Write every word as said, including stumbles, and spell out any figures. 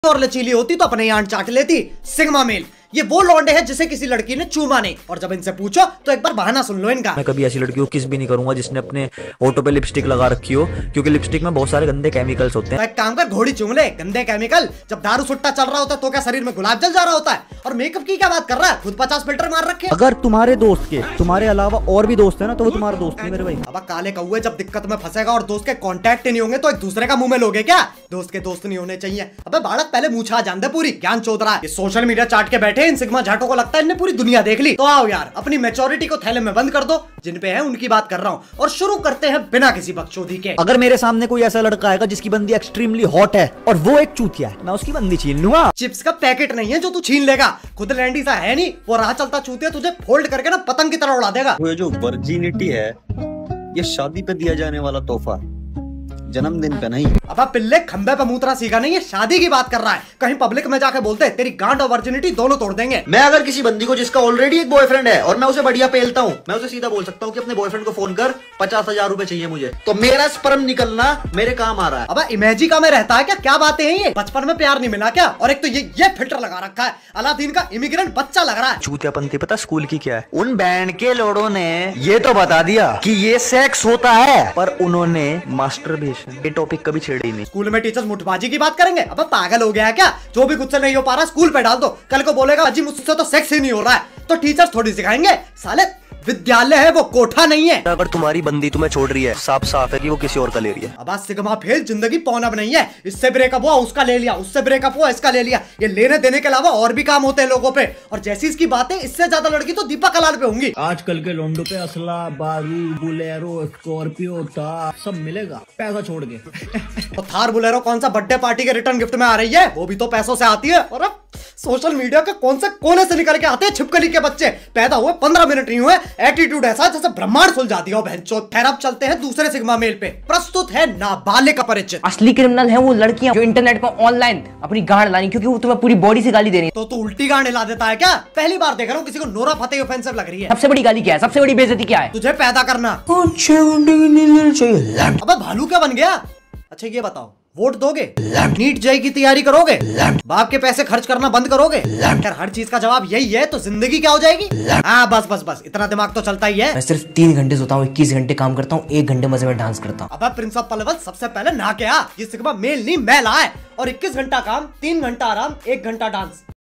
और लचीली होती तो अपने यहाँ चाट लेती। सिग्मा मेल ये वो लौंडे हैं जिसे किसी लड़की ने चूमा नहीं, और जब इनसे पूछो तो एक बार बहाना सुन लो इनका। मैं कभी ऐसी लड़की को किस भी नहीं करूंगा जिसने अपने होठों पे लिपस्टिक लगा रखी हो, क्योंकि लिपस्टिक में बहुत सारे गंदे केमिकल्स होते हैं। तो एक काम कर, घोड़ी चूम ले। गंदे केमिकल जब दारू सुट्टा चल रहा होता है तो क्या शरीर में गुलाब जल जा रहा होता है? और मेकअप की क्या बात कर रहा है? खुद पचास फिल्टर मार रखे। अगर तुम्हारे दोस्त के तुम्हारे अलावा और भी दोस्त है ना, तो वो तुम्हारा दोस्त नहीं मेरे भाई। अब काले कौए जब दिक्कत में फंसेगा और दोस्त के कांटेक्ट नहीं होंगे तो एक दूसरे का मुंह में लोगे क्या? दोस्त के दोस्त नहीं होने चाहिए। अबे बालक पहले मुछा जान दे, पूरी ज्ञान चोद रहा है। ये सोशल मीडिया चाट के बैठे इन सिग्मा झाटों को लगता है इन्हें पूरी दुनिया देख ली। तो आओ यार, अपनी मैच्योरिटी को थैले में बंद कर दो। जिन पे है उनकी बात कर रहा हूँ, और शुरू करते हैं बिना किसी बकचोदी के। अगर मेरे सामने कोई ऐसा लड़का आएगा जिसकी बंदी एक्सट्रीमली हॉट है और वो एक चूतिया है, मैं उसकी बंदी छीन लूंगा। चिप्स का पैकेट नहीं है जो तू छीन लेगा, खुद लैंडी सा है नहीं। वो राह चलता चूतिया तुझे फोल्ड करके ना पतंग की तरह उड़ा देगा। ये जो वर्जिनिटी है ये शादी पे दिया जाने वाला तोहफा, जन्मदिन पे नहीं। अब पिल्ले खंबे पे मूत्रा सीखा नहीं, ये शादी की बात कर रहा है। कहीं पब्लिक में जाके बोलते तेरी गांड और वर्जिनिटी दोनों तोड़ देंगे। मैं अगर किसी बंदी को जिसका ऑलरेडी एक बॉयफ्रेंड है और मैं उसे बढ़िया पेलता हूँ, मैं उसे सीधा बोल सकता हूँ कि अपने बॉयफ्रेंड को फोन कर, पचास हजार रूपए चाहिए मुझे, तो मेरा स्पर्म निकलना मेरे काम आ रहा है। अब इमेजिका में रहता है क्या? क्या बातें हैं ये? बचपन में प्यार नहीं मिला क्या? और एक तो ये ये फिल्टर लगा रखा है, अलादीन का इमिग्रेंट बच्चा लग रहा है। चूतियापंथी पता स्कूल की क्या है? उन बैंड के लोड़ों ने ये तो बता दिया कि ये सेक्स होता है, पर उन्होंने मास्टरबेशन ये टॉपिक कभी छेड़े ही नहीं। स्कूल में टीचर्स मुठबाजी की बात करेंगे? अब पागल हो गया है क्या? जो भी खुद से नहीं हो पा रहा स्कूल पे डाल दो, कल को बोलेगा अजी मुझसे तो सेक्स ही नहीं हो रहा है, तो टीचर्स थोड़ी सिखाएंगे? साले विद्यालय है वो, कोठा नहीं है। अगर तुम्हारी बंदी तुम्हें छोड़ रही है, साफ साफ है कि वो किसी और का ले रही है। अब सिग्मा फेल, जिंदगी पौन अब नहीं है। इससे ब्रेकअप हुआ उसका ले लिया, उससे ब्रेकअप हुआ इसका ले लिया। ये लेने देने के अलावा और भी काम होते हैं लोगों पे, और जैसी इसकी बातें, इससे ज्यादा लड़की तो दीपा कलाल पे होंगी। आजकल के लोंडो पे असला, बारूद, बुलेरो, स्कॉर्पियो, थार सब मिलेगा पैसा छोड़ के। तो थार बुलेरो कौन सा बर्थडे पार्टी के रिटर्न गिफ्ट में आ रही है? वो भी तो पैसों से आती है। और अब सोशल मीडिया के कौन से कोने से निकल के आते हैं छिपकली के बच्चे। पैदा हुए पंद्रह मिनट नहीं हुए, एटीट्यूड ऐसा जैसे ब्रह्मांड सुलझा दिया हो बहनचोद। खैर अब चलते हैं दूसरे सिग्मा मेल पे। प्रस्तुत है नाबालिग का परिचित। असली क्रिमिनल है वो लड़कियां जो इंटरनेट पर ऑनलाइन अपनी गांड लानी, क्योंकि वो तुम्हें पूरी बॉडी से गाली दे रही है। तो तू उल्टी गांड हिला देता है क्या? पहली बार देख रहा हूँ किसी को नोरा फतेही ऑफेंसिव लग रही है। सबसे बड़ी गाली क्या है? सबसे बड़ी बेइज्जती क्या है? तुझे पैदा करना। अब भालू क्या बन गया? अच्छा ये बताओ, वोट दोगे? नीट जेई की तैयारी करोगे? बाप के पैसे खर्च करना बंद करोगे? यार हर चीज का जवाब यही है तो जिंदगी क्या हो जाएगी? हाँ बस बस बस, इतना दिमाग तो चलता ही है। मैं सिर्फ तीन घंटे सोता हूँ, इक्कीस घंटे काम करता हूँ, एक घंटे मजे में डांस करता हूँ। अब प्रिंस ऑफ पलवल सबसे पहले नहा के आ। ये सिग्मा मेल नहीं मैल है। और इक्कीस घंटा काम, तीन घंटा आराम, एक घंटा डांस।